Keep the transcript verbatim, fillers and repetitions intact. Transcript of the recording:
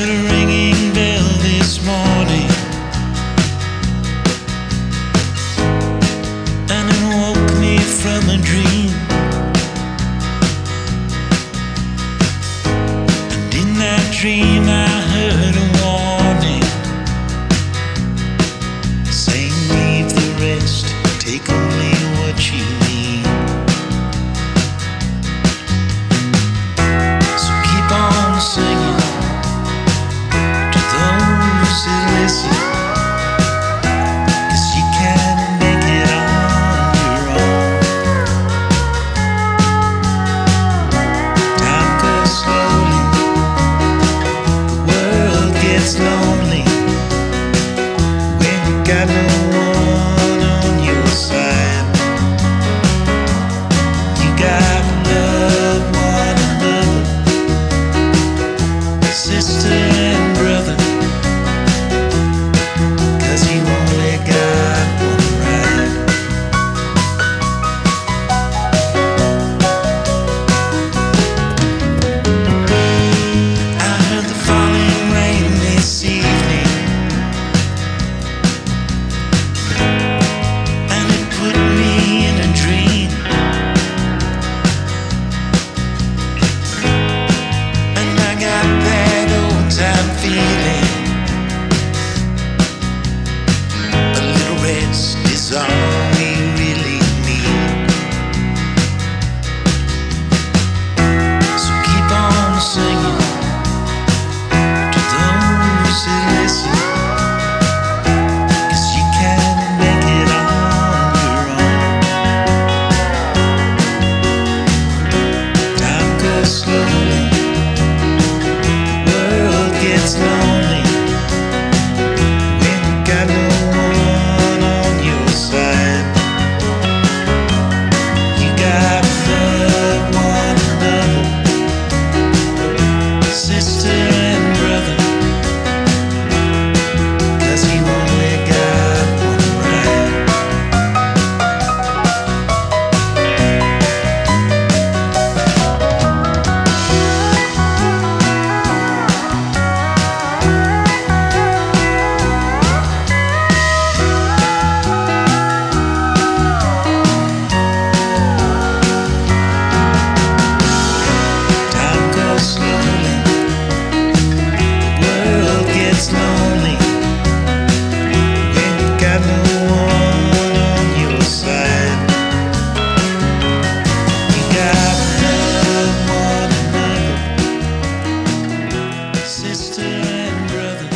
heard a ringing bell this morning, and it woke me from a dream. And in that dream I heard a warning, saying leave the rest, take only what you need. So keep on singing to those who listen, 'cause you can make it on your own. Time goes slowly, the world gets lonely when you got no one on your side. You gotta love one another, sister and brother, 'cause you only got one ride. I heard the falling rain this evening, and it put me in a dream. And I got that old time feeling, a little rest is all we really need. So keep on singing to those who listen, 'cause you can make it on your own. Time goes slowly, the world gets lonely when you got no one on your side. You gotta love one another, sister and brother, 'cause you only got one ride. Time goes slowly, the world gets lonely when you got no one on your side. You gotta love one another, sister and brother,